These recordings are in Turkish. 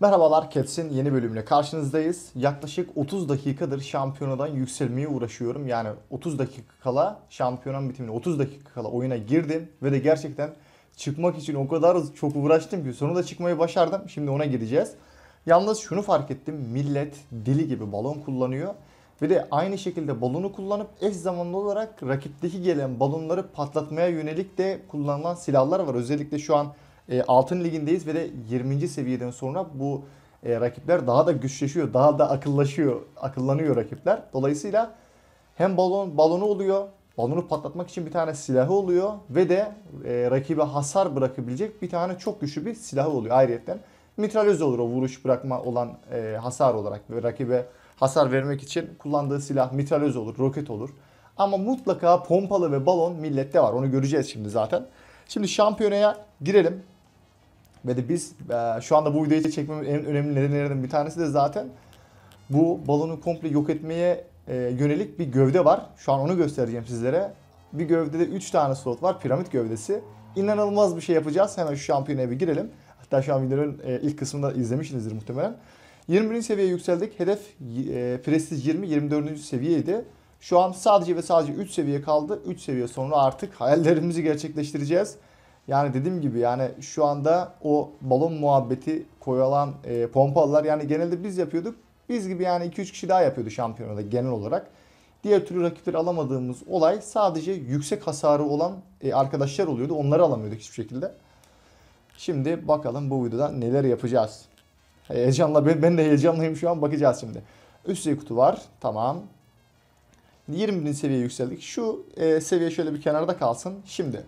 Merhabalar, Cats'in yeni bölümüyle karşınızdayız. Yaklaşık 30 dakikadır şampiyonadan yükselmeye uğraşıyorum. Yani 30 dakika kala şampiyonanın bitimine 30 dakika kala oyuna girdim ve de gerçekten çıkmak için o kadar çok uğraştım ki sonunda çıkmayı başardım. Şimdi ona gireceğiz. Yalnız şunu fark ettim. Millet deli gibi balon kullanıyor. Ve de aynı şekilde balonu kullanıp eş zamanlı olarak rakipteki gelen balonları patlatmaya yönelik de kullanılan silahlar var. Özellikle şu an Altın Ligi'ndeyiz ve de 20. seviyeden sonra bu rakipler daha da güçleşiyor, daha da akıllanıyor rakipler. Dolayısıyla hem balonu oluyor, balonu patlatmak için bir tane silahı oluyor ve de rakibe hasar bırakabilecek bir tane çok güçlü bir silahı oluyor ayrıyetten. Mitralyöz olur o vuruş bırakma olan hasar olarak ve rakibe hasar vermek için kullandığı silah mitralyöz olur, roket olur. Ama mutlaka pompalı ve balon millette var. Onu göreceğiz şimdi zaten. Şimdi şampiyonaya girelim. Ve de biz şu anda bu videoyu çekmemin en önemli nedenlerinden bir tanesi de zaten bu balonu komple yok etmeye yönelik bir gövde var. Şu an onu göstereceğim sizlere. Bir gövdede 3 tane slot var. Piramit gövdesi. İnanılmaz bir şey yapacağız. Hemen şu şampiyonaya bir girelim. Hatta şu an videonun ilk kısmında izlemişsinizdir muhtemelen. 21. seviyeye yükseldik. Hedef Prestij 20, 24. seviyeydi. Şu an sadece ve sadece 3 seviye kaldı. 3 seviye sonra artık hayallerimizi gerçekleştireceğiz. Yani dediğim gibi yani şu anda o balon muhabbeti koyulan pompalılar yani genelde biz yapıyorduk. Biz gibi yani 2-3 kişi daha yapıyordu şampiyonada genel olarak. Diğer türlü rakipleri alamadığımız olay sadece yüksek hasarı olan arkadaşlar oluyordu. Onları alamıyorduk hiçbir şekilde. Şimdi bakalım bu videoda neler yapacağız. Heyecanla ben de heyecanlıyım şu an bakacağız şimdi. Üst seviye kutu var. Tamam. 20.000 seviyeye yükseldik. Şu seviye şöyle bir kenarda kalsın. Şimdi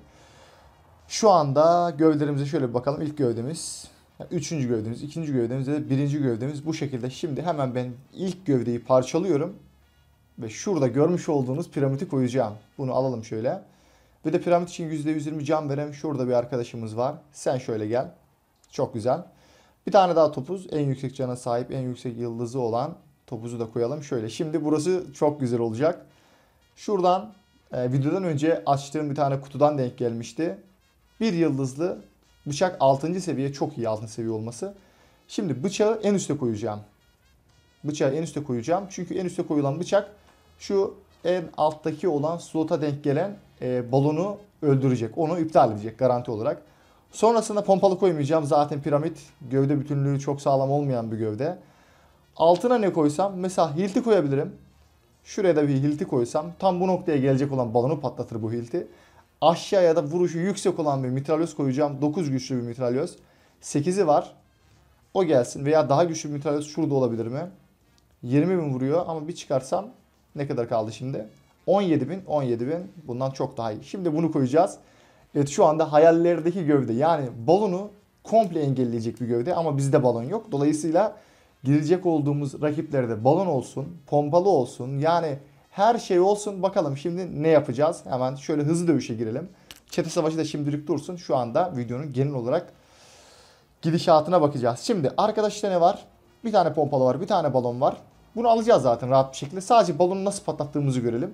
şu anda gövdelerimize şöyle bir bakalım. İlk gövdemiz, üçüncü gövdemiz, ikinci gövdemiz ve birinci gövdemiz bu şekilde. Şimdi hemen ben ilk gövdeyi parçalıyorum. Ve şurada görmüş olduğunuz piramidi koyacağım. Bunu alalım şöyle. Ve de piramit için %120 can veren şurada bir arkadaşımız var. Sen şöyle gel. Çok güzel. Bir tane daha topuz. En yüksek cana sahip, en yüksek yıldızı olan topuzu da koyalım. Şöyle. Şimdi burası çok güzel olacak. Şuradan videodan önce açtığım bir tane kutudan denk gelmişti. Bir yıldızlı bıçak 6. seviye. Çok iyi 6. seviye olması. Şimdi bıçağı en üste koyacağım. Bıçağı en üste koyacağım. Çünkü en üste koyulan bıçak şu en alttaki olan slota denk gelen balonu öldürecek. Onu iptal edecek garanti olarak. Sonrasında pompalı koymayacağım. Zaten piramit gövde bütünlüğü çok sağlam olmayan bir gövde. Altına ne koysam? Mesela hilti koyabilirim. Şuraya da bir hilti koysam tam bu noktaya gelecek olan balonu patlatır bu hilti. Aşağıya da vuruşu yüksek olan bir mitralyöz koyacağım. 9 güçlü bir mitralyöz. 8'i var. O gelsin. Veya daha güçlü bir mitralyöz şurada olabilir mi? 20.000 vuruyor ama bir çıkarsam ne kadar kaldı şimdi? 17.000, 17.000 bundan çok daha iyi. Şimdi bunu koyacağız. Evet şu anda hayallerdeki gövde yani balonu komple engelleyecek bir gövde ama bizde balon yok. Dolayısıyla girecek olduğumuz rakiplerde balon olsun, pompalı olsun yani her şey olsun. Bakalım şimdi ne yapacağız? Hemen şöyle hızlı dövüşe girelim. Çete savaşı da şimdilik dursun. Şu anda videonun genel olarak gidişatına bakacağız. Şimdi arkadaşlar ne var? Bir tane pompalı var, bir tane balon var. Bunu alacağız zaten rahat bir şekilde. Sadece balonu nasıl patlattığımızı görelim.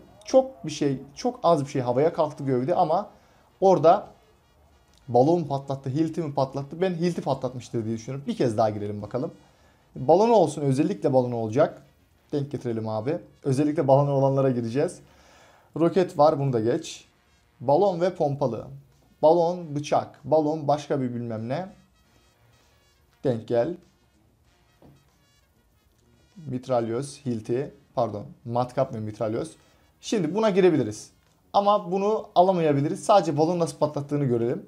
Çok az bir şey havaya kalktı gövde ama orada balon patlattı, hilti mi patlattı? Ben hilti patlatmıştır diye düşünüyorum. Bir kez daha girelim bakalım. Balonu olsun, özellikle balonu olacak. Denk getirelim abi. Özellikle balonu olanlara gireceğiz. Roket var, bunu da geç. Balon ve pompalı. Balon, bıçak. Balon, başka bir bilmem ne. Denk gel. Mitralyöz, hilti, pardon, matkap ve mitralyöz. Şimdi buna girebiliriz. Ama bunu alamayabiliriz. Sadece balonu nasıl patlattığını görelim.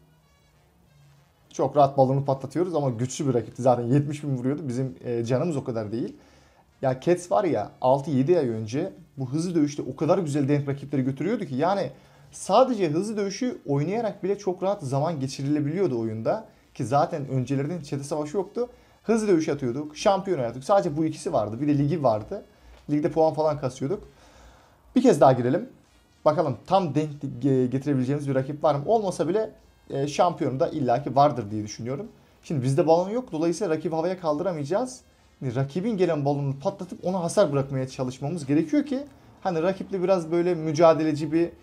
Çok rahat balonu patlatıyoruz ama güçlü bir rakipti. Zaten 70.000 vuruyordu. Bizim canımız o kadar değil. Ya Cats var ya 6-7 ay önce bu hızlı dövüşte o kadar güzel denk rakipleri götürüyordu ki yani sadece hızlı dövüşü oynayarak bile çok rahat zaman geçirilebiliyordu oyunda. Ki zaten öncelerden çete savaşı yoktu. Hızlı dövüş atıyorduk, şampiyon yapıyorduk. Sadece bu ikisi vardı. Bir de ligi vardı. Ligde puan falan kasıyorduk. Bir kez daha girelim. Bakalım tam denk getirebileceğimiz bir rakip var mı? Olmasa bile şampiyonu da illaki vardır diye düşünüyorum. Şimdi bizde balon yok. Dolayısıyla rakibi havaya kaldıramayacağız. Rakibin gelen balonu patlatıp ona hasar bırakmaya çalışmamız gerekiyor ki hani rakiple biraz böyle mücadeleci bir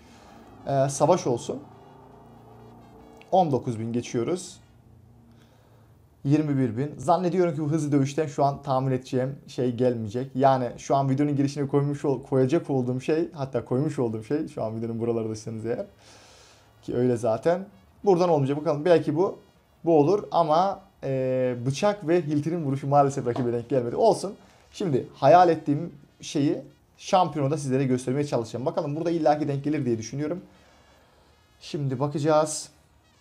savaş olsun. 19.000 geçiyoruz. 21.000. Zannediyorum ki bu hızlı dövüşten şu an tahmin edeceğim şey gelmeyecek. Yani şu an videonun girişine koyacak olduğum şey, hatta koymuş olduğum şey, şu an videonun buralardaysanız eğer, ki öyle zaten. Buradan olmayacak. Bakalım, belki bu olur ama bıçak ve Hilti'nin vuruşu maalesef rakibe denk gelmedi. Olsun. Şimdi hayal ettiğim şeyi şampiyonada sizlere göstermeye çalışacağım. Bakalım burada illaki denk gelir diye düşünüyorum. Şimdi bakacağız.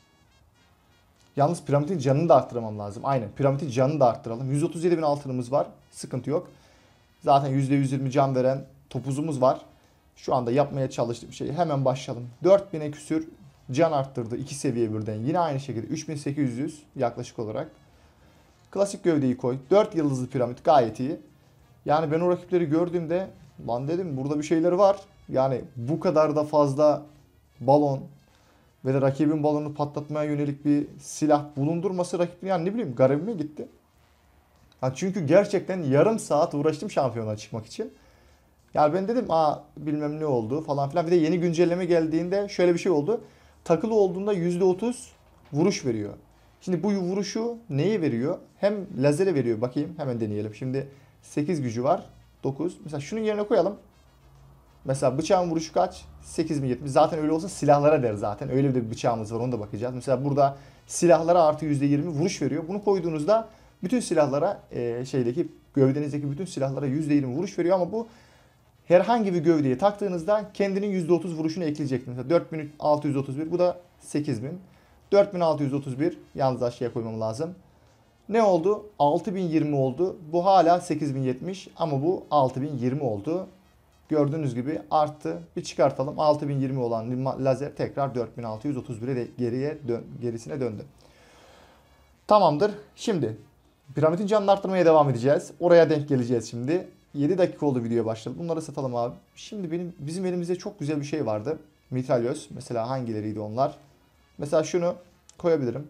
Yalnız piramidin canını da arttıramam lazım. Aynen, piramidin canını da arttıralım. 137.000 altınımız var. Sıkıntı yok. Zaten %120 can veren topuzumuz var. Şu anda yapmaya çalıştığım şeyi hemen başlayalım. 4.000'e küsür can arttırdı 2 seviye birden. Yine aynı şekilde 3.800 yaklaşık olarak. Klasik gövdeyi koy. 4 yıldızlı piramit gayet iyi. Yani ben o rakipleri gördüğümde lan dedim, burada bir şeyler var. Yani bu kadar da fazla balon ve de rakibin balonunu patlatmaya yönelik bir silah bulundurması rakibin, yani ne bileyim, garibime gitti. Ha, çünkü gerçekten yarım saat uğraştım şampiyona çıkmak için. Yani ben dedim bilmem ne oldu falan filan. Bir de yeni güncelleme geldiğinde şöyle bir şey oldu. Takılı olduğunda %30 vuruş veriyor. Şimdi bu vuruşu neye veriyor? Hem lazere veriyor. Bakayım, hemen deneyelim. Şimdi 8 gücü var. 9. Mesela şunun yerine koyalım. Mesela bıçağın vuruşu kaç? 8.070. Zaten öyle olsa silahlara der zaten. Öyle bir bıçağımız var, onu da bakacağız. Mesela burada silahlara artı %20 vuruş veriyor. Bunu koyduğunuzda bütün silahlara gövdenizdeki bütün silahlara %20 vuruş veriyor ama bu herhangi bir gövdeye taktığınızda kendinin %30 vuruşunu ekleyecek. Mesela 4.631, bu da 8.000. 4.631, yalnız aşağıya koymam lazım. Ne oldu? 6.020 oldu. Bu hala 8.070 ama bu 6.020 oldu. Gördüğünüz gibi arttı. Bir çıkartalım. 6.020 olan lazer tekrar 4.631'e de gerisine döndü. Tamamdır. Şimdi piramidin canını arttırmaya devam edeceğiz. Oraya denk geleceğiz şimdi. 7 dakika oldu videoya başladı. Bunları satalım abi. Şimdi bizim elimizde çok güzel bir şey vardı. Mitralyöz. Mesela hangileriydi onlar? Mesela şunu koyabilirim.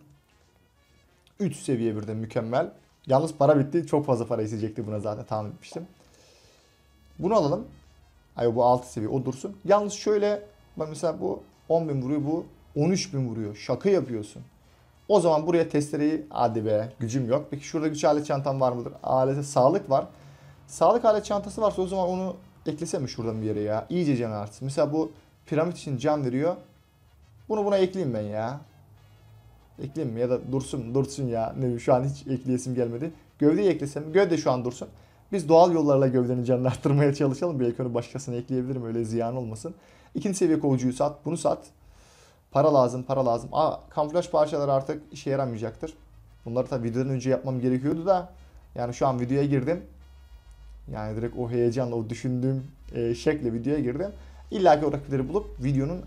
3 seviye birden mükemmel. Yalnız para bitti. Çok fazla para isteyecekti buna, zaten tahmin etmiştim. Bunu alalım. Hayır, bu 6 seviye, o dursun. Yalnız şöyle bak, mesela bu 10.000 vuruyor, bu 13.000 vuruyor. Şaka yapıyorsun. O zaman buraya testereyi, hadi be, gücüm yok. Peki şurada güç alet çantam var mıdır? Alete sağlık var. Sağlık alet çantası varsa o zaman onu eklesem mi şuradan bir yere ya? İyice can artsın. Mesela bu piramit için can veriyor. Bunu buna ekleyeyim ben ya. Ekleyeyim mi? Ya da dursun ya. Ne bileyim, şu an hiç ekleyesim gelmedi. Gövdeyi eklesem. Gövde şu an dursun. Biz doğal yollarla gövdenin canını arttırmaya çalışalım. Belki onu başkasına ekleyebilirim. Öyle ziyan olmasın. İkinci seviye kovucuyu sat. Bunu sat. Para lazım, para lazım. Kamuflaj parçaları artık işe yaramayacaktır. Bunları tabii videodan önce yapmam gerekiyordu da. Yani şu an videoya girdim. Yani direkt o heyecanla, o düşündüğüm şekle videoya girdim. İlla ki o rakipleri bulup videonun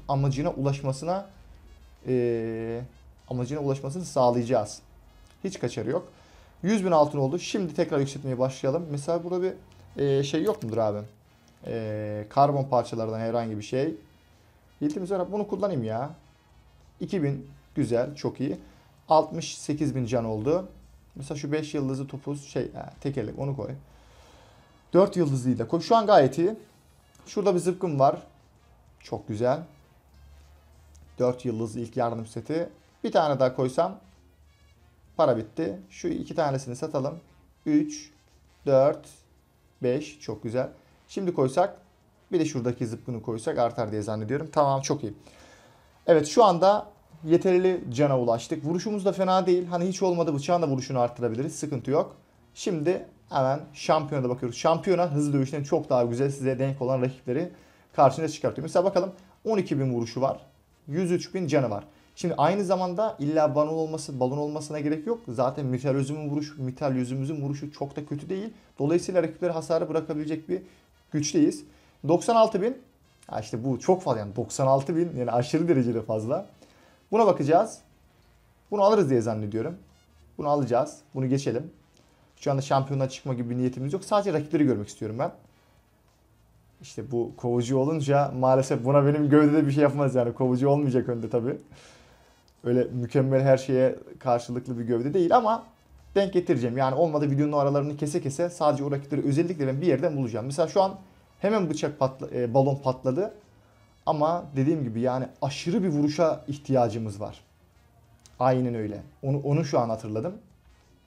amacına ulaşmasını sağlayacağız. Hiç kaçarı yok. 100.000 altın oldu. Şimdi tekrar yükseltmeye başlayalım. Mesela burada bir şey yok mudur abi? Karbon parçalardan herhangi bir şey. Hiltimiz var. Bunu kullanayım ya. 2.000 güzel, çok iyi. 68.000 can oldu. Mesela şu 5 yıldızlı topuz tekerlek, onu koy. 4 yıldızlıyı da koy. Şu an gayet iyi. Şurada bir zıpkın var. Çok güzel. 4 yıldızlı ilk yardım seti. Bir tane daha koysam para bitti. Şu iki tanesini satalım. 3, 4, 5. Çok güzel. Şimdi koysak, bir de şuradaki zıpkını koysak artar diye zannediyorum. Tamam, çok iyi. Evet, şu anda yeterli cana ulaştık. Vuruşumuz da fena değil. Hani hiç olmadı bıçağın da vuruşunu arttırabiliriz. Sıkıntı yok. Şimdi hemen şampiyona da bakıyoruz. Şampiyona hızlı dövüşten çok daha güzel, size denk olan rakipleri karşınıza çıkartıyor. Mesela bakalım, 12.000 vuruşu var. 103.000 canı var. Şimdi aynı zamanda illa balon olmasına gerek yok. Zaten metal yüzümüzün vuruşu çok da kötü değil. Dolayısıyla rakiplere hasarı bırakabilecek bir güçteyiz. 96.000. İşte bu çok fazla, yani 96.000 yani aşırı derecede fazla. Buna bakacağız. Bunu alırız diye zannediyorum. Bunu alacağız. Bunu geçelim. Şu anda şampiyonluğa çıkma gibi bir niyetimiz yok. Sadece rakipleri görmek istiyorum ben. İşte bu kovucu olunca maalesef buna benim gövdede bir şey yapmaz yani. Kovucu olmayacak önde tabii. Öyle mükemmel her şeye karşılıklı bir gövde değil ama denk getireceğim. Yani olmadı videonun aralarını kese kese sadece o rakipleri özellikle ben bir yerden bulacağım. Mesela şu an hemen balon patladı. Ama dediğim gibi yani aşırı bir vuruşa ihtiyacımız var. Aynen öyle. Onu şu an hatırladım.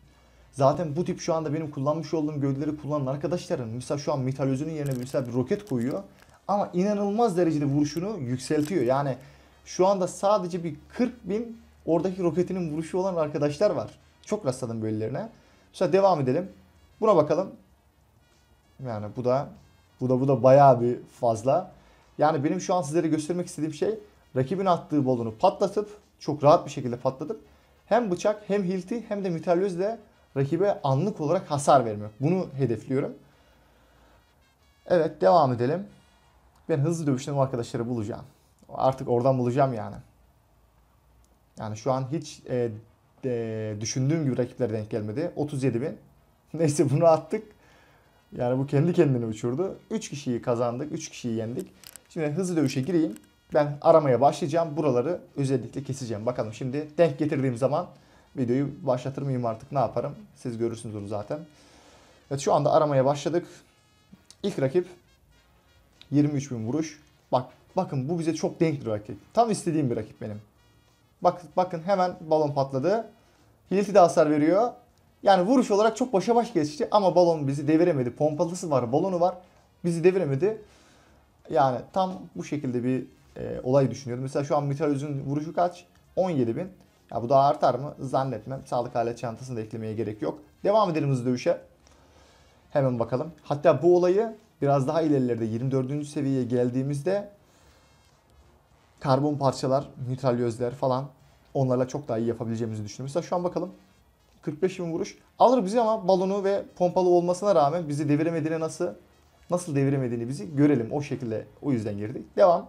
Zaten bu tip şu anda benim kullanmış olduğum gövdeleri kullanan arkadaşların mesela şu an metal özünün yerine mesela bir roket koyuyor. Ama inanılmaz derecede vuruşunu yükseltiyor. Yani şu anda sadece bir 40 bin oradaki roketinin vuruşu olan arkadaşlar var. Çok rastladım böylelerine. Mesela devam edelim. Buna bakalım. Yani bu da bayağı bir fazla. Yani benim şu an sizlere göstermek istediğim şey rakibin attığı balonu patlatıp çok rahat bir şekilde patlatıp hem bıçak hem hilti hem de mitralyözle rakibe anlık olarak hasar vermek. Bunu hedefliyorum. Evet, devam edelim. Ben hızlı dövüşten o arkadaşları bulacağım. Artık oradan bulacağım yani. Yani şu an hiç düşündüğüm gibi rakiplere denk gelmedi. 37 bin. Neyse, bunu attık. Yani bu kendi kendine uçurdu. 3 kişiyi kazandık. 3 kişiyi yendik. Şimdi hızlı dövüşe gireyim. Ben aramaya başlayacağım. Buraları özellikle keseceğim. Bakalım şimdi denk getirdiğim zaman videoyu başlatır mıyım artık, ne yaparım? Siz görürsünüz onu zaten. Evet, şu anda aramaya başladık. İlk rakip 23 bin vuruş. Bakın bu bize çok denk bir rakip. Tam istediğim bir rakip benim. Bakın hemen balon patladı. Hilti de hasar veriyor. Yani vuruş olarak çok başa baş geçti ama balon bizi deviremedi. Pompalısı var, balonu var. Bizi deviremedi. Yani tam bu şekilde bir olay düşünüyorum. Mesela şu an mitralyözün vuruşu kaç? 17 bin. Ya bu daha artar mı? Zannetmem. Sağlık alet çantasını da eklemeye gerek yok. Devam edelim hızlı dövüşe. Hemen bakalım. Hatta bu olayı biraz daha ilerilerde 24. seviyeye geldiğimizde karbon parçalar, mitralyözler falan, onlarla çok daha iyi yapabileceğimizi düşünüyorum. Mesela şu an bakalım. 45 bin vuruş. Alır bizi ama balonu ve pompalı olmasına rağmen bizi deviremediğini nasıl deviremediğini bizi görelim. O şekilde, o yüzden girdik. Devam.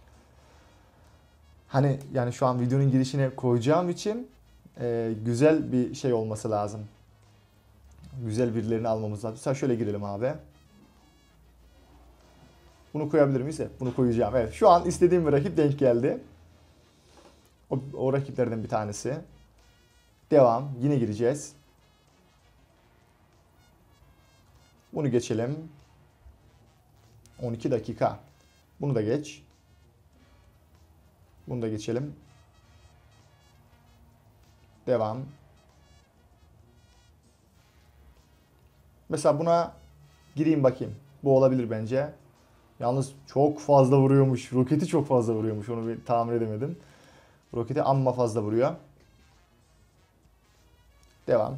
Hani yani şu an videonun girişine koyacağım için güzel bir şey olması lazım. Güzel birilerini almamız lazım. Mesela şöyle girelim abi. Bunu koyabilir miyiz? Evet, bunu koyacağım. Evet, şu an istediğim bir rakip denk geldi. O rakiplerden bir tanesi. Devam. Yine gireceğiz. Bunu geçelim. 12 dakika. Bunu da geç. Bunu da geçelim. Devam. Mesela buna gireyim bakayım. Bu olabilir bence. Yalnız çok fazla vuruyormuş. Roketi çok fazla vuruyormuş. Onu bir tahmin edemedim. Roketi amma fazla vuruyor. Devam.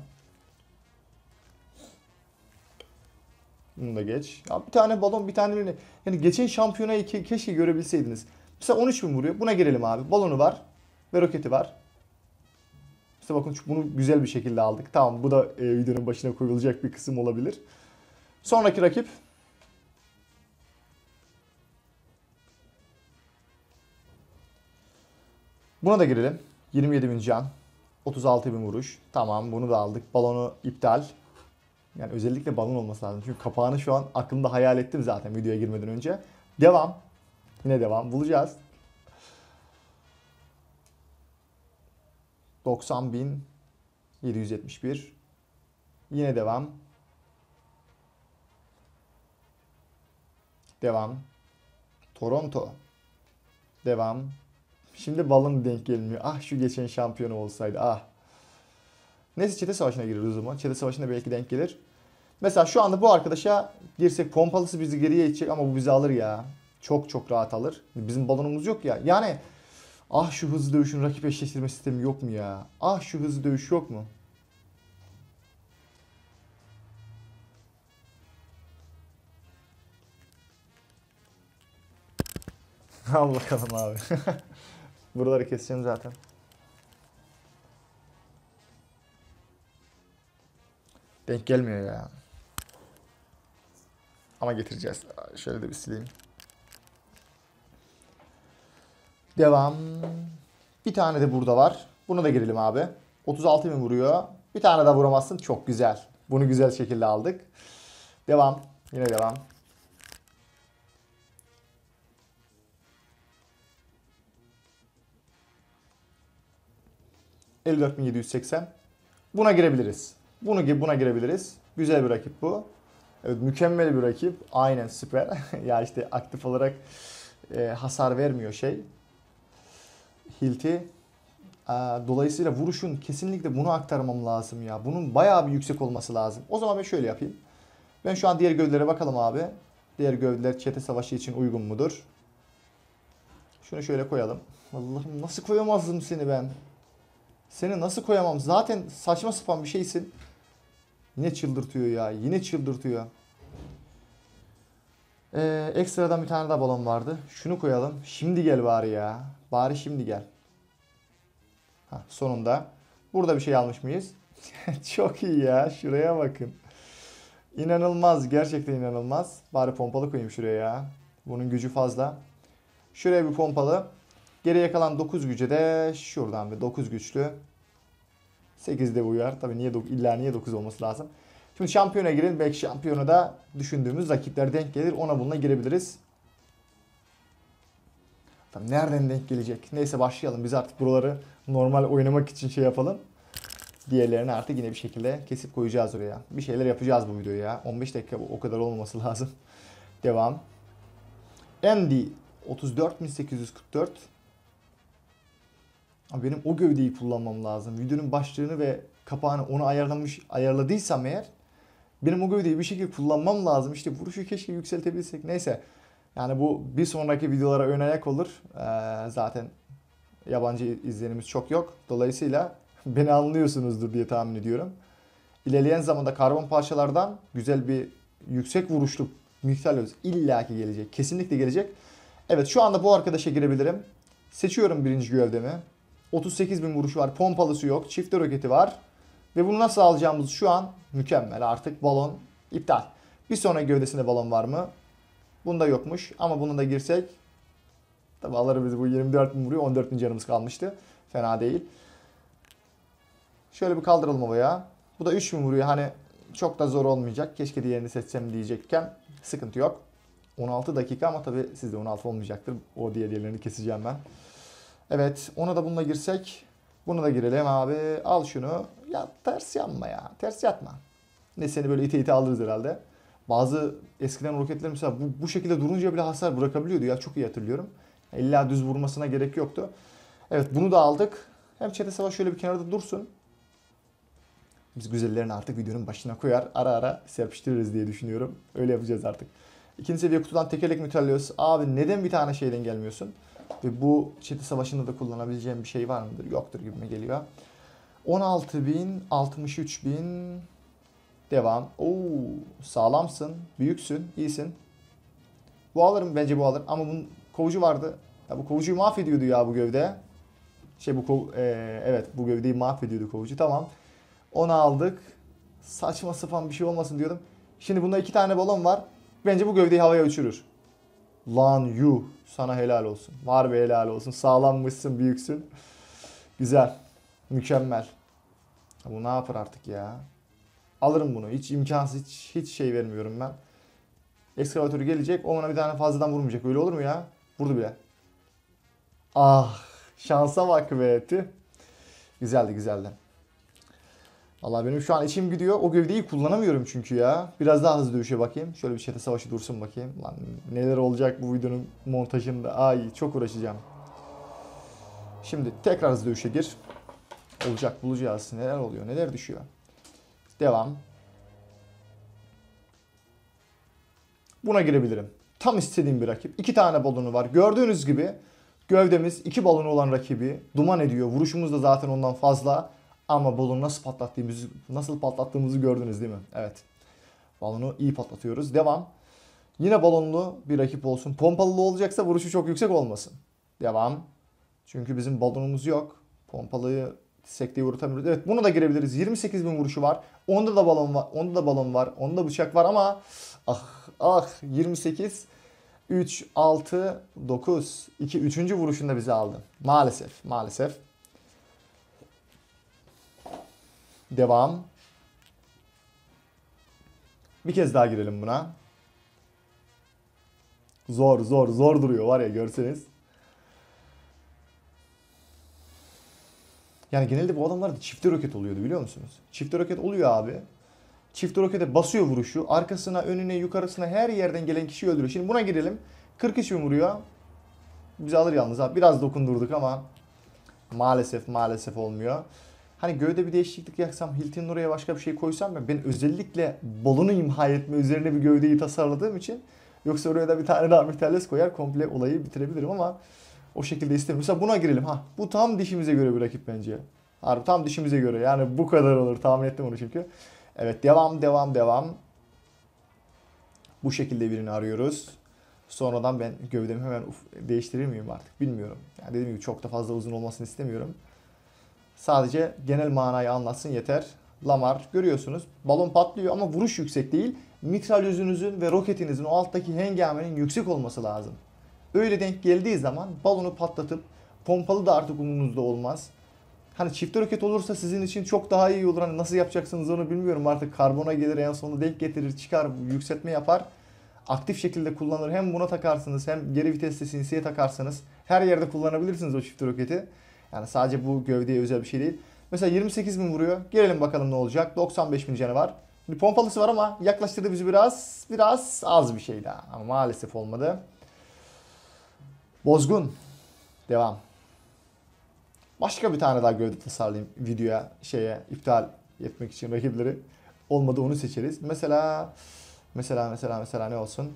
Bunu da geç. Ya bir tane balon, bir tane birini. Yani geçen şampiyonayı keşke görebilseydiniz. Mesela 13 bin vuruyor. Buna girelim abi. Balonu var. Ve roketi var. İşte bakın, bunu güzel bir şekilde aldık. Tamam, bu da videonun başına koyulacak bir kısım olabilir. Sonraki rakip. Buna da girelim. 27 bin can. 36 bin vuruş. Tamam, bunu da aldık. Balonu iptal. Yani özellikle balon olması lazım. Çünkü kapağını şu an aklımda hayal ettim zaten videoya girmeden önce. Devam. Yine devam. Bulacağız. 90.771. Yine devam. Devam. Toronto. Devam. Şimdi balon denk gelmiyor. Ah, şu geçen şampiyonu olsaydı. Ah. Neyse, çete savaşına gireriz o zaman. Çete savaşına belki denk gelir. Mesela şu anda bu arkadaşa girsek pompalısı bizi geriye itecek ama bu bizi alır ya. Çok çok rahat alır. Bizim balonumuz yok ya. Yani ah, şu hızlı dövüşün rakip eşleştirme sistemi yok mu ya? Ah, şu hızlı dövüş yok mu? Al bakalım abi. Buraları keseceğim zaten. Denk gelmiyor ya. Ama getireceğiz. Şöyle de bir sileyim. Devam. Bir tane de burada var. Buna da girelim abi. 36 bin vuruyor. Bir tane daha vuramazsın. Çok güzel. Bunu güzel şekilde aldık. Devam. Yine devam. ...54.780. Buna girebiliriz. Buna girebiliriz. Güzel bir rakip bu. Evet, mükemmel bir rakip. Aynen, süper. Ya işte aktif olarak hasar vermiyor şey. Hilti. Dolayısıyla vuruşun kesinlikle bunu aktarmam lazım ya. Bunun bayağı bir yüksek olması lazım. O zaman ben şöyle yapayım. Ben şu an diğer gövdelere bakalım abi. Diğer gövdeler çete savaşı için uygun mudur? Şunu şöyle koyalım. Allah'ım nasıl koyamazdım seni ben? Seni nasıl koyamam? Zaten saçma sapan bir şeysin. Yine çıldırtıyor ya. Yine çıldırtıyor. Ekstradan bir tane daha balon vardı. Şunu koyalım. Şimdi gel bari ya. Bari şimdi gel. Sonunda. Burada bir şey almış mıyız? Çok iyi ya. Şuraya bakın. İnanılmaz. Gerçekten inanılmaz. Bari pompalı koyayım şuraya ya. Bunun gücü fazla. Şuraya bir pompalı. Geriye kalan 9 güce de şuradan bir 9 güçlü. 8 de uyar. Tabii niye 9 olması lazım. Şimdi şampiyona girelim. Belki şampiyona da düşündüğümüz rakipler denk gelir. Ona bununla girebiliriz. Tabii nereden denk gelecek? Neyse başlayalım. Biz artık buraları normal oynamak için şey yapalım. Diğerlerini artık yine bir şekilde kesip koyacağız oraya. Bir şeyler yapacağız bu videoya ya. 15 dakika o kadar olmaması lazım. Devam. Andy 34.844. Benim o gövdeyi kullanmam lazım. Videonun başlığını ve kapağını onu ayarladıysam eğer benim o gövdeyi bir şekilde kullanmam lazım. İşte vuruşu keşke yükseltebilsek. Neyse. Yani bu bir sonraki videolara ön ayak olur. Zaten yabancı izlenimiz çok yok. Dolayısıyla beni anlıyorsunuzdur diye tahmin ediyorum. İlerleyen zamanda karbon parçalardan güzel bir yüksek vuruşlu miktarlar illaki gelecek. Kesinlikle gelecek. Evet şu anda bu arkadaşa girebilirim. Seçiyorum birinci gövdemi. 38.000 vuruşu var. Pompalısı yok. Çifte roketi var. Ve bunu nasıl alacağımız şu an mükemmel. Artık balon iptal. Bir sonraki gövdesinde balon var mı? Bunda yokmuş. Ama bunu da girsek tabi alırız, bu 24.000 vuruyor. 14.000 canımız kalmıştı. Fena değil. Şöyle bir kaldıralım havaya. Bu da 3.000 vuruyor. Hani çok da zor olmayacak. Keşke diğerini seçsem diyecekken sıkıntı yok. 16 dakika ama tabi sizde 16 olmayacaktır. O diğerlerini keseceğim ben. Evet ona da bununla girsek. Bunu da girelim abi. Al şunu. Ya ters yanma ya. Ters yatma. Ne seni böyle ite ite alırız herhalde. Bazı eskiden roketler mesela bu şekilde durunca bile hasar bırakabiliyordu ya. Çok iyi hatırlıyorum. İlla düz vurmasına gerek yoktu. Evet bunu da aldık. Hem çete savaş şöyle bir kenarda dursun. Biz güzellerini artık videonun başına koyar. Ara ara serpiştiririz diye düşünüyorum. Öyle yapacağız artık. İkinci seviye kutudan tekerlek mütalliyoruz. Abi neden bir tane şeyden gelmiyorsun? Ve bu çete savaşında da kullanabileceğim bir şey var mıdır? Yoktur gibime geliyor. 16.000, 63.000. Devam. Oo, sağlamsın, büyüksün, iyisin. Bu alırım, bence bu alır. Ama bunun kovucu vardı. Ya bu kovucuyu mahvediyordu ya bu gövde. Evet bu gövdeyi mahvediyordu kovucu. Tamam. Onu aldık. Saçma sapan bir şey olmasın diyordum. Şimdi bunda 2 tane balon var. Bence bu gövdeyi havaya uçurur. Lan yuh. Sana helal olsun. Var be helal olsun. Sağlammışsın, büyüksün. Güzel. Mükemmel. Bu ne yapar artık ya? Alırım bunu. Hiç imkansız. Hiç şey vermiyorum ben. Ekskavatörü gelecek. Ona bir tane fazladan vurmayacak. Öyle olur mu ya? Vurdu bile. Ah. Şansa bak be. Tüh. Güzeldi güzeldi. Vallahi benim şu an içim gidiyor. O gövdeyi kullanamıyorum çünkü ya. Biraz daha hızlı dövüşe bakayım. Şöyle bir çete savaşı dursun bakayım. Lan neler olacak bu videonun montajında. Ay çok uğraşacağım. Şimdi tekrar hızlı dövüşe gir. Olacak bulacağız. Neler oluyor? Neler düşüyor? Devam. Buna girebilirim. Tam istediğim bir rakip. 2 tane balonu var. Gördüğünüz gibi gövdemiz 2 balonu olan rakibi duman ediyor. Vuruşumuz da zaten ondan fazla. Ama balonu nasıl patlattığımızı gördünüz değil mi? Evet. Balonu iyi patlatıyoruz. Devam. Yine balonlu bir rakip olsun. Pompalı olacaksa vuruşu çok yüksek olmasın. Devam. Çünkü bizim balonumuz yok. Pompalıyı sekteye vurutamıyoruz. Evet bunu da girebiliriz. 28.000 vuruşu var. Onda da balon var. Onda da balon var. Onda bıçak var ama 28 3 6 9 2 3. vuruşunda bizi aldı. Maalesef. Maalesef. Devam. Bir kez daha girelim buna. Zor duruyor var ya görseniz. Yani genelde bu adamlarda çifte roket oluyordu biliyor musunuz? Çifte roket oluyor abi. Çifte rokete basıyor vuruşu. Arkasına, önüne, yukarısına her yerden gelen kişiyi öldürüyor. Şimdi buna girelim. 43 bin vuruyor. Bizi alır yalnız abi. Biraz dokundurduk ama Maalesef olmuyor. Hani gövde bir değişiklik yapsam, Hilti'nin oraya başka bir şey koysam ya, ben özellikle balonu imha etme üzerine bir gövdeyi tasarladığım için, yoksa oraya da bir tane daha mitralyöz koyar komple olayı bitirebilirim ama o şekilde istemiyorum. Mesela buna girelim. Bu tam dişimize göre bir rakip bence. Harbi tam dişimize göre. Yani bu kadar olur. Tahmin ettim onu çünkü. Evet, devam. Bu şekilde birini arıyoruz. Sonradan ben gövdemi hemen değiştirir miyim artık bilmiyorum. Yani dediğim gibi çok da fazla uzun olmasını istemiyorum. Sadece genel manayı anlatsın yeter. Lamar görüyorsunuz. Balon patlıyor ama vuruş yüksek değil. Mitralyözünüzün ve roketinizin o alttaki hengamenin yüksek olması lazım. Öyle denk geldiği zaman balonu patlatıp pompalı da artık umurunuzda olmaz. Hani çift roket olursa sizin için çok daha iyi olur. Hani nasıl yapacaksınız onu bilmiyorum. Artık karbona gelir, en sonunda denk getirir, çıkar, yükseltme yapar. Aktif şekilde kullanır. Hem buna takarsınız hem geri viteste sinsiye takarsınız. Her yerde kullanabilirsiniz o çift roketi. Yani sadece bu gövdeye özel bir şey değil. Mesela 28.000 vuruyor. Gelelim bakalım ne olacak. 95.000 canı var. Bir pompalısı var ama yaklaştırdı bizi biraz az bir şey daha. Ama maalesef olmadı. Bozgun. Devam. Başka bir tane daha gövde tasarlayayım videoya, iptal etmek için rakipleri. Olmadı onu seçeriz. Mesela ne olsun?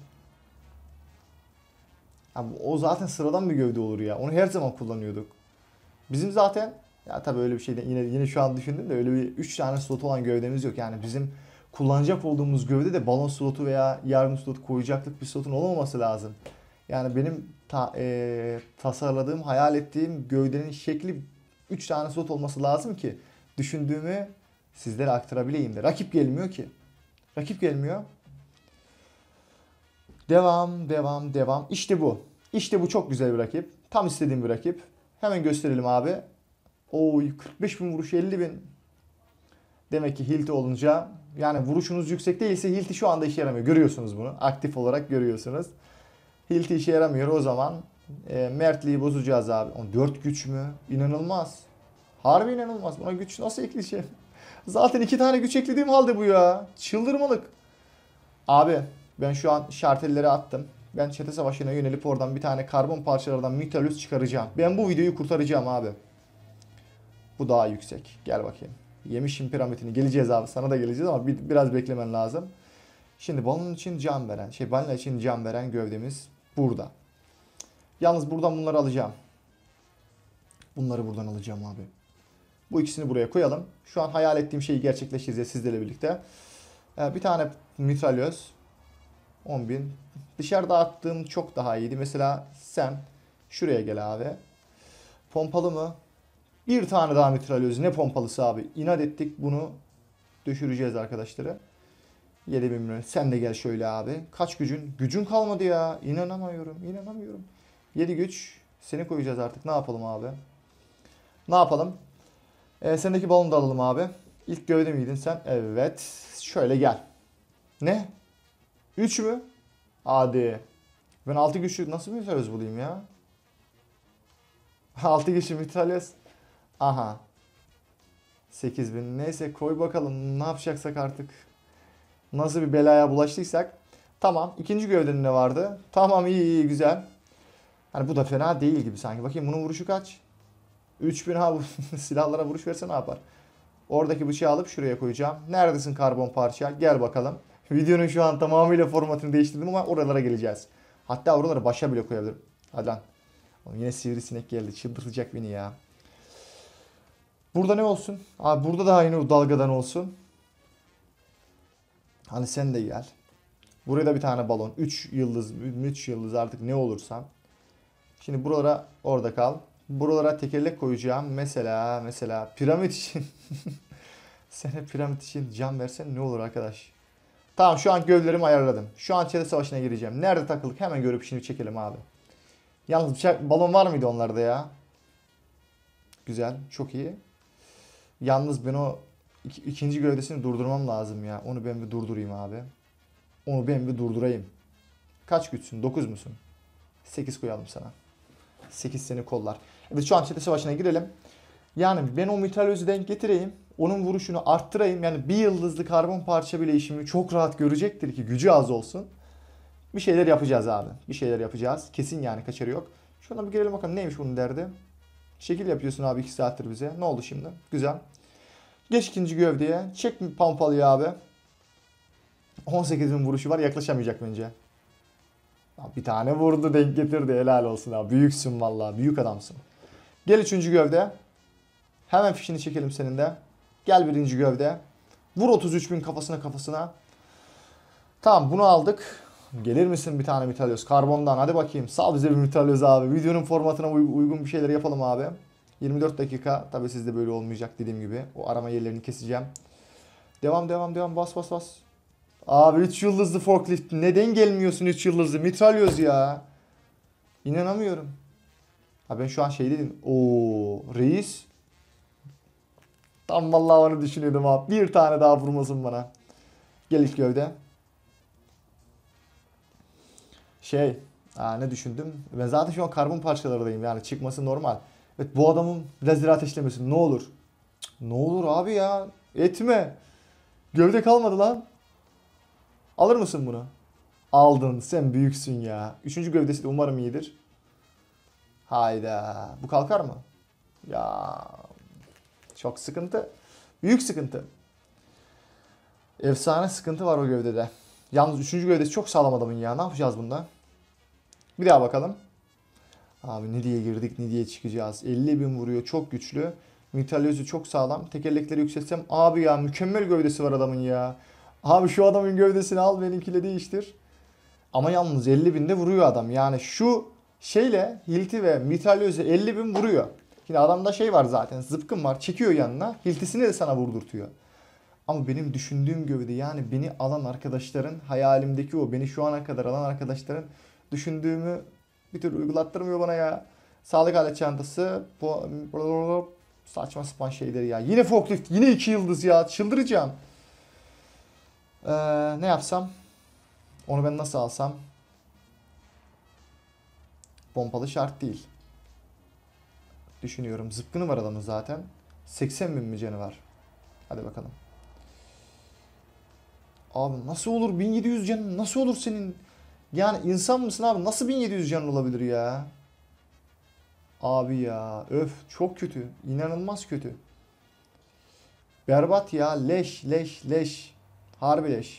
Abi, o zaten sıradan bir gövde olur ya. Onu her zaman kullanıyorduk. Bizim zaten, ya tabii öyle bir şey de yine şu an düşündüm de, öyle bir 3 tane slot olan gövdemiz yok. Yani bizim kullanacak olduğumuz gövde de balon slotu veya yardım slotu koyacaklık bir slotun olmaması lazım. Yani benim tasarladığım, hayal ettiğim gövdenin şekli 3 tane slot olması lazım ki düşündüğümü sizlere aktarabileyim de. Rakip gelmiyor ki. Rakip gelmiyor. Devam. İşte bu. İşte bu çok güzel bir rakip. Tam istediğim bir rakip. Hemen gösterelim abi. Oo, 45.000 vuruş, 50.000. Demek ki Hilti olunca, yani vuruşunuz yüksek değilse Hilti şu anda işe yaramıyor. Görüyorsunuz bunu. Aktif olarak görüyorsunuz. Hilti işe yaramıyor o zaman. Mertliği bozacağız abi. 4 güç mü? İnanılmaz. Harbi inanılmaz. Buna güç nasıl ekleyeceğim? Zaten 2 tane güç eklediğim halde bu ya. Çıldırmalık. Abi ben şu an şartelleri attım. Ben çete savaşına yönelip oradan bir tane karbon parçalardan mitralyöz çıkaracağım. Ben bu videoyu kurtaracağım abi. Bu daha yüksek. Gel bakayım. Yemişim piramidini. Geleceğiz abi. Sana da geleceğiz ama biraz beklemen lazım. Şimdi balon için can veren, balina için can veren gövdemiz burada. Yalnız buradan bunları alacağım. Bunları buradan alacağım abi. Bu ikisini buraya koyalım. Şu an hayal ettiğim şeyi gerçekleştireceğiz sizlerle birlikte. Bir tane mitralyöz. 10.000. Dışarıda attığım çok daha iyiydi. Mesela sen şuraya gel abi. Pompalı mı? Bir tane daha mitralyöz. Ne pompalısı abi? İnat ettik, bunu düşüreceğiz arkadaşları. 7.000 milyon. Sen de gel şöyle abi. Kaç gücün? Gücün kalmadı ya. İnanamıyorum. 7 güç. Seni koyacağız artık. Ne yapalım abi? Ne yapalım? Sendeki balonu da alalım abi. İlk gövde miydin sen? Evet. Şöyle gel. Ne? 3 mü? Hadi. Ben 6 güçlü nasıl bir mitralyöz bulayım ya? 6 güçlü mitralyöz. Aha. 8.000. Neyse, koy bakalım. Ne yapacaksak artık. Nasıl bir belaya bulaştıysak. Tamam. İkinci gövdenin ne vardı? Tamam, iyi güzel. Hani bu da fena değil gibi sanki. Bakayım bunun vuruşu kaç? 3.000 ha, bu silahlara vuruş verse ne yapar? Oradaki bıçağı alıp şuraya koyacağım. Neredesin karbon parça? Gel bakalım. Videonun şu an tamamıyla formatını değiştirdim ama oralara geleceğiz. Hatta oraları başa bile koyabilirim. Hadi lan. Yine sivrisinek geldi. Çıldırtacak beni ya. Burada ne olsun? Abi burada da aynı o dalgadan olsun. Hani sen de gel. Buraya da bir tane balon. 3 yıldız, 3 yıldız artık ne olursan. Şimdi buralara orada kal. Buralara tekerlek koyacağım. Mesela piramit için. Sana piramit için can versen ne olur arkadaş? Tamam, şu an gövdelerimi ayarladım. Şu an çete savaşına gireceğim. Nerede takıldık hemen görüp şimdi çekelim abi. Yalnız balon var mıydı onlarda ya? Güzel, çok iyi. Yalnız ben o ikinci gövdesini durdurmam lazım ya. Onu ben bir durdurayım abi. Onu ben bir durdurayım. Kaç güçsün? 9 musun? 8 koyalım sana. 8 seni kollar. Evet, şu an çete savaşına girelim. Yani ben o mitralyözü denk getireyim. Onun vuruşunu arttırayım. Yani bir yıldızlı karbon parça bile işimi çok rahat görecektir ki gücü az olsun. Bir şeyler yapacağız abi. Bir şeyler yapacağız. Kesin yani, kaçarı yok. Şuna bir girelim bakalım neymiş bunun derdi. Şekil yapıyorsun abi 2 saattir bize. Ne oldu şimdi? Güzel. Geç ikinci gövdeye. Çek pompalıyı abi. 18.000 vuruşu var. Yaklaşamayacak bence. Bir tane vurdu, denk getirdi. Helal olsun abi. Büyüksün vallahi. Büyük adamsın. Gel üçüncü gövde. Hemen fişini çekelim senin de. Gel birinci gövde. Vur 33.000 kafasına. Tamam, bunu aldık. Gelir misin bir tane mitralyoz? Karbondan hadi bakayım. Sal bize bir mitralyoz abi. Videonun formatına uygun bir şeyler yapalım abi. 24 dakika. Tabi sizde böyle olmayacak dediğim gibi. O arama yerlerini keseceğim. Devam. Bas. Abi 3 yıldızlı forklift. Neden gelmiyorsun 3 yıldızlı? Mitralyoz ya. İnanamıyorum. Ha ben şu an şey dedim. Oo reis. Tam vallahi onu düşünüyordum abi. Bir tane daha vurmasın bana. Gel ilk gövde. Ne düşündüm? Ben zaten şu an karbon parçalarındayım. Yani çıkması normal. Evet, bu adamın lazer ateşlemesin. Ne olur. Ne olur abi ya. Etme. Gövde kalmadı lan. Alır mısın bunu? Aldın. Sen büyüksün ya. Üçüncü gövdesi de umarım iyidir. Hayda. Bu kalkar mı? Ya. Çok sıkıntı. Büyük sıkıntı. Efsane sıkıntı var o gövdede. Yalnız üçüncü gövdesi çok sağlam adamın ya. Ne yapacağız bunda? Bir daha bakalım. Abi ne diye girdik ne diye çıkacağız. 50.000 vuruyor, çok güçlü. Mitralyözü çok sağlam. Tekerlekleri yükseltsem. Abi ya mükemmel gövdesi var adamın ya. Abi şu adamın gövdesini al benimkiyle değiştir. Ama yalnız 50.000'de vuruyor adam. Yani şu şeyle hilti ve mitralyözü 50.000 vuruyor. Şimdi adamda şey var zaten, zıpkın var, çekiyor yanına. Hiltisini de sana vurdurtuyor. Ama benim düşündüğüm gövde, yani beni alan arkadaşların hayalimdeki o, beni şu ana kadar alan arkadaşların düşündüğümü bir türlü uygulattırmıyor bana ya. Sağlık alet çantası. Bu saçma sapan şeyleri ya. Yine forklift. Yine 2 yıldız ya. Çıldıracağım. Ne yapsam? Onu ben nasıl alsam? Pompalı şart değil. Düşünüyorum. Zıpkını var adamın zaten. 80.000 mi canı var? Hadi bakalım. Abi nasıl olur 1700 canın? Nasıl olur senin? Yani insan mısın abi? Nasıl 1700 canın olabilir ya? Abi ya öf, çok kötü. İnanılmaz kötü. Berbat ya. Leş. Harbi leş.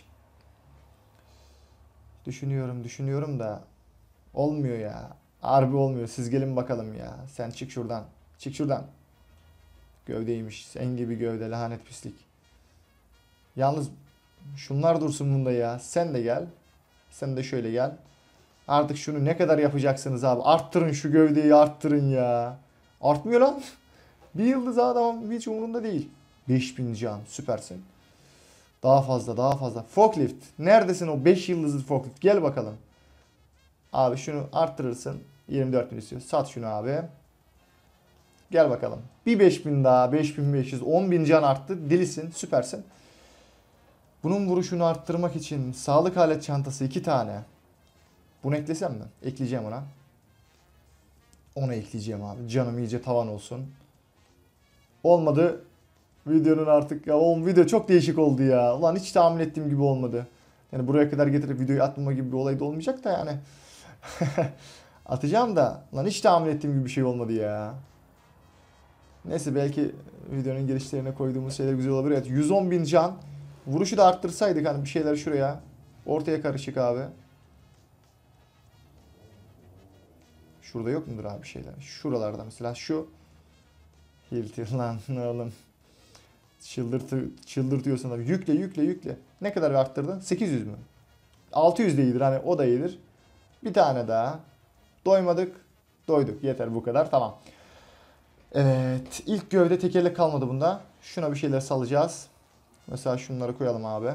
Düşünüyorum da olmuyor ya. Harbi olmuyor. Siz gelin bakalım ya. Sen çık şuradan. Çık şuradan. Gövdeymiş. Sen gibi gövde, lanet pislik. Yalnız şunlar dursun bunda ya. Sen de gel. Sen de şöyle gel. Artık şunu ne kadar yapacaksınız abi? Arttırın şu gövdeyi, arttırın ya. Artmıyor lan. Bir yıldız adam hiç umurunda değil. 5.000 can. Süpersin. Daha fazla. Forklift. Neredesin o 5 yıldızlı forklift? Gel bakalım. Abi şunu arttırırsın. 24.000 istiyor. Sat şunu abi. Gel bakalım. Bir 5.000 daha. 5.500. 10.000 can arttı. Delisin. Süpersin. Bunun vuruşunu arttırmak için sağlık alet çantası 2 tane. Bunu eklesem mi? Ekleyeceğim ona. Onu ekleyeceğim abi. Canım iyice tavan olsun. Olmadı. Videonun artık ya, oğlum video çok değişik oldu ya. Ulan hiç tahmin ettiğim gibi olmadı. Yani buraya kadar getirip videoyu atmama gibi bir olay da olmayacak da yani. Atacağım da. Lan hiç tahmin ettiğim gibi bir şey olmadı ya. Neyse, belki videonun girişlerine koyduğumuz şeyler güzel olabilir. Evet, 110.000 can. Vuruşu da arttırsaydık hani bir şeyler şuraya. Ortaya karışık abi. Şurada yok mudur abi bir şeyler? Şuralarda mesela şu. Hilti lan oğlum. Çıldırtıyorsun abi. Yükle. Ne kadar arttırdın? 800 mü? 600 de iyidir, hani o da iyidir. Bir tane daha. Doymadık. Doyduk. Yeter bu kadar. Tamam. Evet. İlk gövde tekerlek kalmadı bunda. Şuna bir şeyler salacağız. Mesela şunları koyalım abi.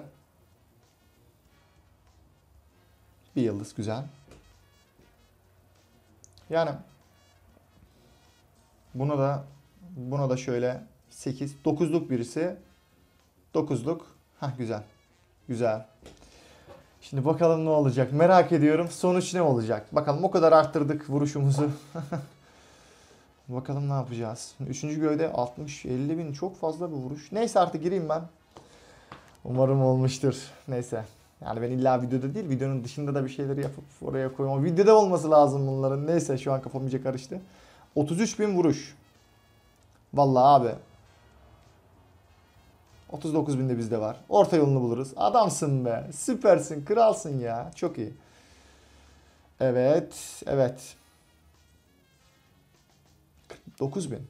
Bir yıldız. Güzel. Yani buna da şöyle 8. 9'luk birisi. 9'luk. Hah, güzel. Güzel. Şimdi bakalım ne olacak. Merak ediyorum. Sonuç ne olacak? Bakalım, o kadar arttırdık vuruşumuzu. Bakalım ne yapacağız. Üçüncü gövde 60-50.000 çok fazla bir vuruş. Neyse, artık gireyim ben. Umarım olmuştur. Neyse. Yani ben illa videoda değil, videonun dışında da bir şeyleri yapıp oraya koyuyorum. Videoda olması lazım bunların. Neyse, şu an kafam iyice karıştı. 33.000 vuruş. Vallahi abi. 39.000 de bizde var. Orta yolunu buluruz. Adamsın be. Süpersin. Kralsın ya. Çok iyi. Evet. Evet. 9.000.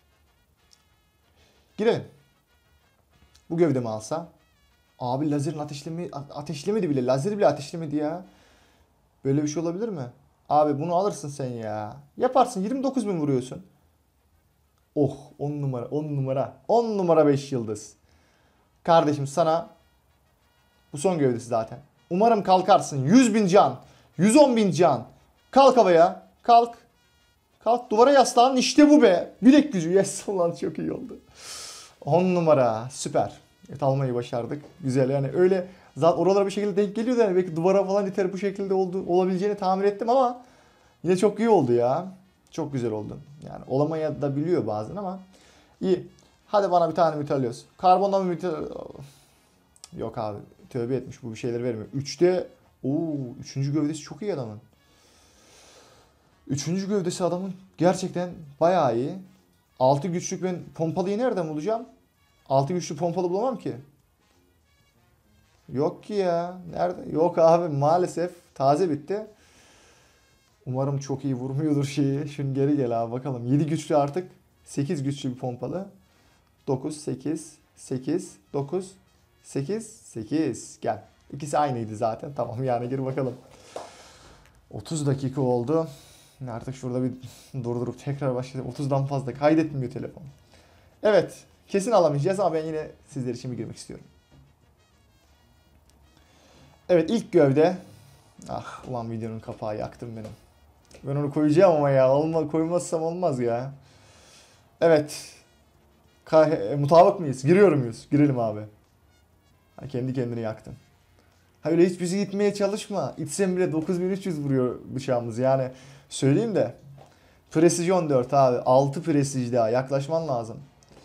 Girelim. Bu gövde mi alsa? Abi lazerin ateşlemedi bile. Lazer bile ateşlemedi ya. Böyle bir şey olabilir mi? Abi bunu alırsın sen ya. Yaparsın. 29.000 vuruyorsun. Oh 10 numara 10 numara. 10 numara 5 yıldız. Kardeşim sana bu son gövdesi zaten. Umarım kalkarsın. 100.000 can. 110.000 can. Kalk havaya. Kalk. Kalk duvara yaslan. İşte bu be. Bilek gücü. Yes ulan çok iyi oldu. 10 numara. Süper. Evet, almayı başardık. Güzel yani öyle zaten oralara bir şekilde denk geliyordu yani belki duvara falan iter bu şekilde olabileceğini tahmin ettim ama yine çok iyi oldu ya. Çok güzel oldu. Yani olamaya da biliyor bazen ama iyi. Hadi bana bir tane mütalyoz. Karbondan bir yok abi. Tövbe etmiş bu bir şeyler vermiyor. 3'te üçüncü gövdesi çok iyi adamın. Üçüncü gövdesi adamın gerçekten bayağı iyi. 6 güçlük ben pompalıyı nereden bulacağım? 6 güçlü pompalı bulamam ki. Yok ki ya. Nerede? Yok abi maalesef. Taze bitti. Umarım çok iyi vurmuyordur şeyi. Şimdi geri gel abi bakalım. 7 güçlü artık. 8 güçlü bir pompalı. 9, 8, 8, 9, 8, 8. Gel. İkisi aynıydı zaten. Tamam yani gir bakalım. 30 dakika oldu. Artık şurada bir durdurup tekrar başlayalım. 30'dan fazla kaydetmiyor telefon. Evet. Kesin alamayacağız ama ben yine sizler için bir girmek istiyorum. Evet ilk gövde. Ah ulan videonun kapağı yaktım benim. Ben onu koyacağım ama ya. Koymazsam olmaz ya. Evet. Mutabık mıyız? Giriyor muyuz? Girelim abi. Ha, kendi kendini yaktın. Ha öyle hiç bizi itmeye çalışma. İtsem bile 9300 vuruyor bıçağımız yani. Söyleyeyim de. Precision 4 abi. 6 presij daha. Yaklaşman lazım.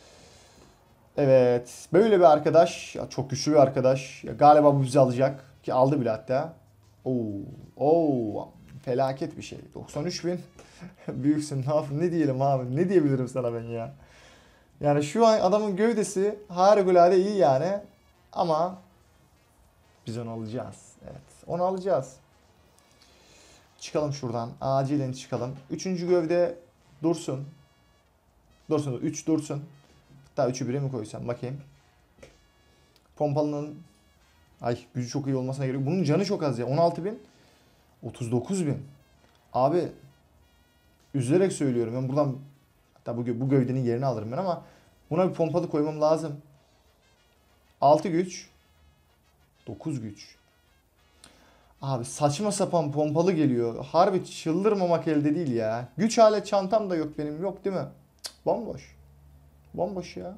Evet. Böyle bir arkadaş. Ya çok güçlü bir arkadaş. Ya galiba bu bizi alacak. Ki aldı bile hatta. Oo. Felaket bir şey. 93.000. Büyüksün. Ne yapayım? Ne diyelim abi? Ne diyebilirim sana ben ya? Yani şu an adamın gövdesi harikulade iyi yani. Ama biz onu alacağız. Evet. Onu alacağız. Çıkalım şuradan. Acilen çıkalım. Üçüncü gövde dursun. Dursun. 3 dursun. Hatta 3'ü 1'e mi koysam? Bakayım. Pompalının gücü çok iyi olmasına gerek. Bunun canı çok az ya. 16.000. 39.000. Abi üzülerek söylüyorum. Ben buradan hatta bu gövdenin yerini alırım ben ama buna bir pompalı koymam lazım. 6 güç. 9 güç. Abi saçma sapan pompalı geliyor. Harbi çıldırmamak elde değil ya. Güç alet çantam da yok benim. Yok değil mi? Cık, bomboş. Bomboş ya.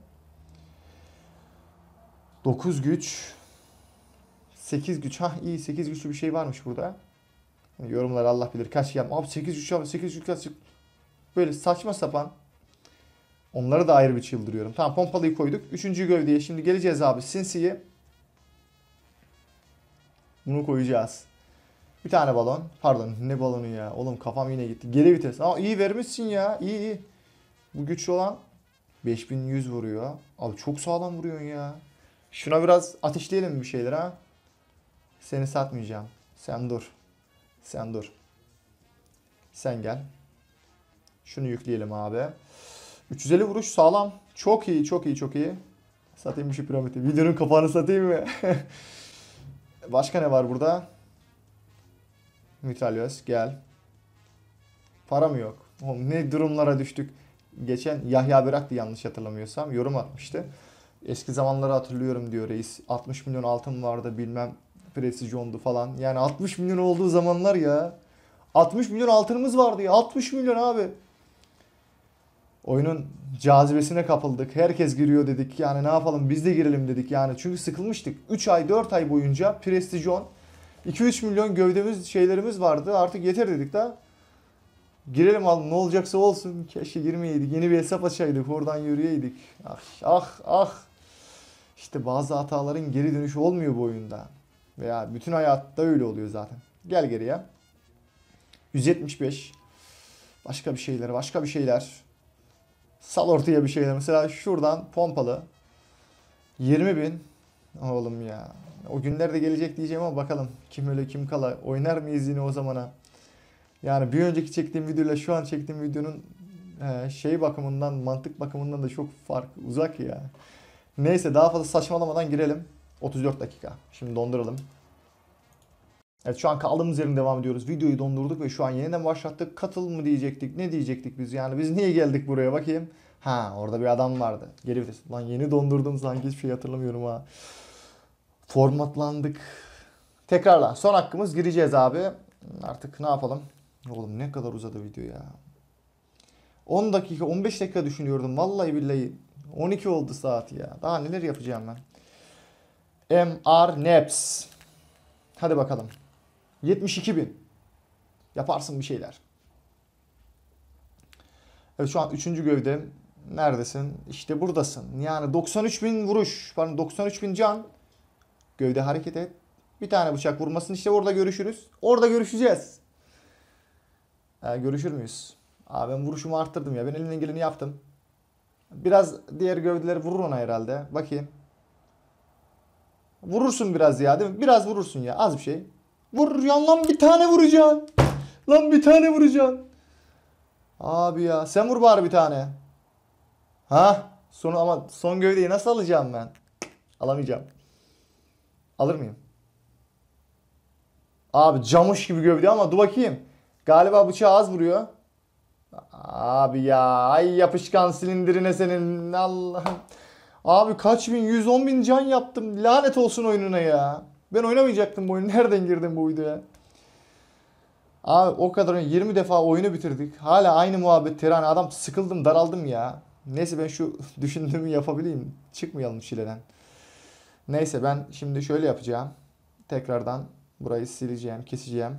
9 güç. 8 güç. İyi 8 güçlü bir şey varmış burada. Yorumlar Allah bilir kaç yapma. Abi 8 güç abi 8 güç kaç. Böyle saçma sapan. Onları da ayrı bir çıldırıyorum. Tamam pompalıyı koyduk. Üçüncü gövdeye şimdi geleceğiz abi. Sinsi'yi. Bunu koyacağız. Bir tane balon. Pardon ne balonu ya. Oğlum kafam yine gitti. Geri vites. İyi vermişsin ya. İyi iyi. Bu güçlü olan 5100 vuruyor. Abi çok sağlam vuruyorsun ya. Şuna biraz ateşleyelim bir şeyler ha. Seni satmayacağım. Sen dur. Sen dur. Sen gel. Şunu yükleyelim abi. 350 vuruş sağlam. Çok iyi, çok iyi, çok iyi. Satayım şu piramidi. Videonun kapağını satayım mı? Başka ne var burada? Mitralyöz gel. Para mı yok? Oğlum ne durumlara düştük. Geçen Yahya Berak'tı yanlış hatırlamıyorsam. Yorum atmıştı. Eski zamanları hatırlıyorum diyor reis. 60 milyon altın vardı bilmem. Precision'du falan. Yani 60 milyon olduğu zamanlar ya. 60 milyon altınımız vardı ya. 60 milyon abi. Oyunun cazibesine kapıldık. Herkes giriyor dedik. Yani ne yapalım biz de girelim dedik yani. Çünkü sıkılmıştık. 3 ay 4 ay boyunca Precision 2-3 milyon gövdemiz şeylerimiz vardı. Artık yeter dedik de. Girelim abi ne olacaksa olsun. Keşke girmeyeydik. Yeni bir hesap açaydık. Oradan yürüyeydik. Ah ah ah. İşte bazı hataların geri dönüşü olmuyor bu oyunda. Veya bütün hayatta öyle oluyor zaten. Gel geriye. 175. Başka bir şeyler, başka bir şeyler. Sal ortaya bir şeyler. Mesela şuradan pompalı. 20.000. Oğlum ya. O günler de gelecek diyeceğim ama bakalım. Kim öyle kim kala. Oynar mıyız yine o zamana? Yani bir önceki çektiğim videoyla şu an çektiğim videonun şey bakımından, mantık bakımından da çok fark uzak ya. Neyse daha fazla saçmalamadan girelim. 34 dakika. Şimdi donduralım. Evet şu an kaldığımız yerine devam ediyoruz. Videoyu dondurduk ve şu an yeniden başlattık. Katıl mı diyecektik? Ne diyecektik biz? Yani biz niye geldik buraya bakayım. Ha orada bir adam vardı. Geri vites. Lan yeni dondurdum sanki hiçbir şey hatırlamıyorum ha. Formatlandık. Tekrarla. Son hakkımız gireceğiz abi. Artık ne yapalım? Oğlum ne kadar uzadı video ya. 10 dakika 15 dakika düşünüyordum. Vallahi billahi 12 oldu saat ya. Daha neler yapacağım ben. MR Naps. Hadi bakalım. 72.000. Yaparsın bir şeyler. Evet şu an 3. gövde. Neredesin? İşte buradasın. Yani 93.000 vuruş. Pardon 93.000 can. Gövde hareket et. Bir tane bıçak vurmasın. İşte orada görüşürüz. Orada görüşeceğiz. Görüşür müyüz? Abi ben vuruşumu arttırdım ya. Ben elimden geleni yaptım. Biraz diğer gövdeleri vurur ona herhalde. Bakayım. Vurursun biraz ya değil mi? Biraz vurursun ya. Az bir şey. Vur ya lan bir tane vuracaksın. Lan bir tane vuracaksın. Abi ya sen vur bari bir tane. Ha? Sonu ama son gövdeyi nasıl alacağım ben? Alamayacağım. Alır mıyım? Abi camış gibi gövde ama dur bakayım. Galiba bıçağı az vuruyor. Abi ya ay yapışkan silindirine senin Allah'ım. Abi kaç bin 110 bin can yaptım. Lanet olsun oyununa ya. Ben oynamayacaktım bu oyunu. Nereden girdim bu videoya? Abi o kadar 20 defa oyunu bitirdik. Hala aynı muhabbet. Yani adam sıkıldım daraldım ya. Neyse ben şu düşündüğümü yapabileyim. Çıkmayalım çileden. Neyse ben şimdi şöyle yapacağım. Tekrardan burayı sileceğim, keseceğim.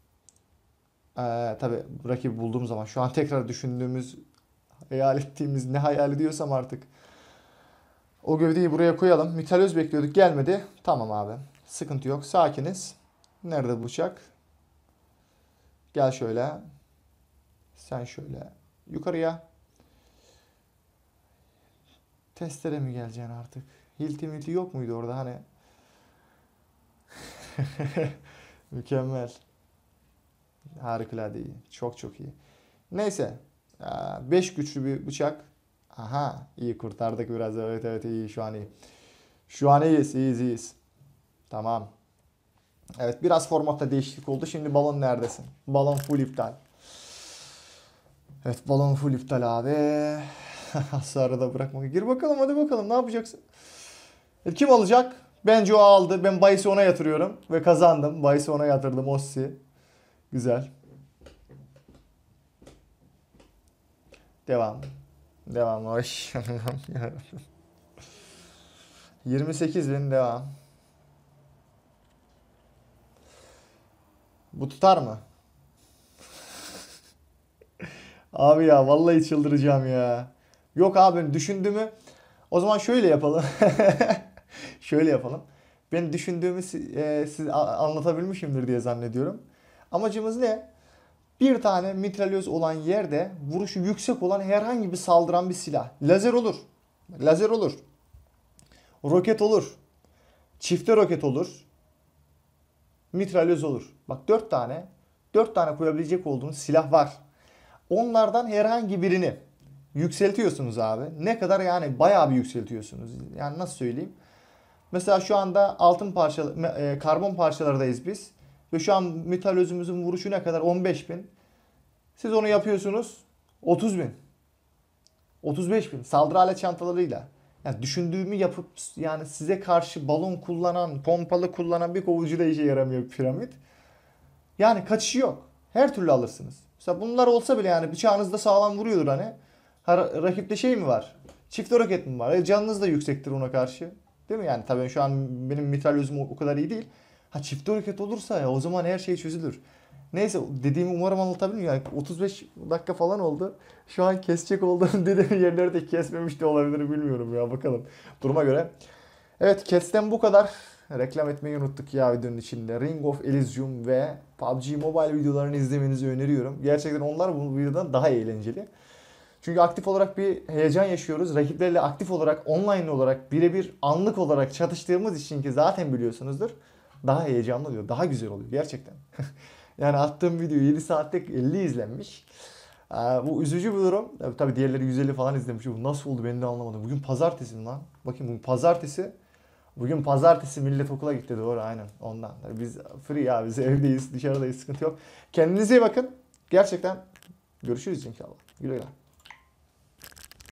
Tabii rakibi bulduğum zaman şu an tekrar düşündüğümüz, hayal ettiğimiz ne hayal ediyorsam artık. O gövdeyi buraya koyalım. Mitalöz bekliyorduk gelmedi. Tamam abi. Sıkıntı yok. Sakiniz. Nerede bıçak? Gel şöyle. Sen şöyle. Yukarıya. Testere mi geleceksin artık? Hilti milti yok muydu orada hani? Mükemmel. Harikulade iyi. Çok çok iyi. Neyse. 5 güçlü bir bıçak. Aha iyi kurtardık biraz. Evet evet iyi şu an iyi. Şu an iyiyiz iyiyiz iyiyiz. Tamam. Evet biraz formatta değişiklik oldu. Şimdi balon neredesin? Balon full iptal. Evet balon full iptal abi. Hasarı da bırakmak. Gir bakalım hadi bakalım ne yapacaksın? Kim alacak? Bence o aldı. Ben bahisi ona yatırıyorum. Ve kazandım. Bahisi ona yatırdım. Ossi. Güzel. Devam. Devam. Ay. 28.000 devam. Bu tutar mı? Abi ya vallahi çıldıracağım ya. Yok abi düşündüğümü o zaman şöyle yapalım. Şöyle yapalım. Ben düşündüğümü size anlatabilmişimdir diye zannediyorum. Amacımız ne? Bir tane mitralyöz olan yerde vuruşu yüksek olan herhangi bir saldıran bir silah. Lazer olur. Lazer olur. Roket olur. Çifte roket olur. Mitralyöz olur. Bak 4 tane. 4 tane koyabilecek olduğunuz silah var. Onlardan herhangi birini yükseltiyorsunuz abi. Ne kadar yani bayağı bir yükseltiyorsunuz. Yani nasıl söyleyeyim? Mesela şu anda altın parçalı, karbon parçalardayız biz. Ve şu an mitralyözümüzün vuruşu ne kadar? 15.000. Siz onu yapıyorsunuz 30.000. 35.000 saldırı alet çantalarıyla. Yani düşündüğümü yapıp yani size karşı balon kullanan, pompalı kullanan bir kovucu da işe yaramıyor piramit. Yani kaçışı yok. Her türlü alırsınız. Mesela bunlar olsa bile yani bıçağınızda sağlam vuruyordur hani. Rakipte şey mi var? Çift roket mi var? Canınız da yüksektir ona karşı. Değil mi? Yani tabii şu an benim mitralyözüm o kadar iyi değil. Ha çift roket olursa ya o zaman her şey çözülür. Neyse dediğimi umarım anlatabildim. Yani 35 dakika falan oldu. Şu an kesecek olduğum dediğim yerleri de kesmemiş de olabilir bilmiyorum ya bakalım. Duruma göre. Evet Cats'ten bu kadar. Reklam etmeyi unuttuk ya videonun içinde. Ring of Elysium ve PUBG Mobile videolarını izlemenizi öneriyorum. Gerçekten onlar bu videodan daha eğlenceli. Çünkü aktif olarak bir heyecan yaşıyoruz. Rakiplerle aktif olarak, online olarak, birebir anlık olarak çatıştığımız için ki zaten biliyorsunuzdur. Daha heyecanlı oluyor, daha güzel oluyor gerçekten. Yani attığım video 7 saatte 50 izlenmiş. Bu üzücü bir durum. Tabii diğerleri 150 falan izlemiş. Bu nasıl oldu ben de anlamadım. Bugün pazartesi mi lan? Bakayım bugün pazartesi. Bugün pazartesi millet okula gitti doğru aynen ondan. Biz free ya biz evdeyiz dışarıdayız sıkıntı yok. Kendinize iyi bakın. Gerçekten görüşürüz inşallah. Güle güle.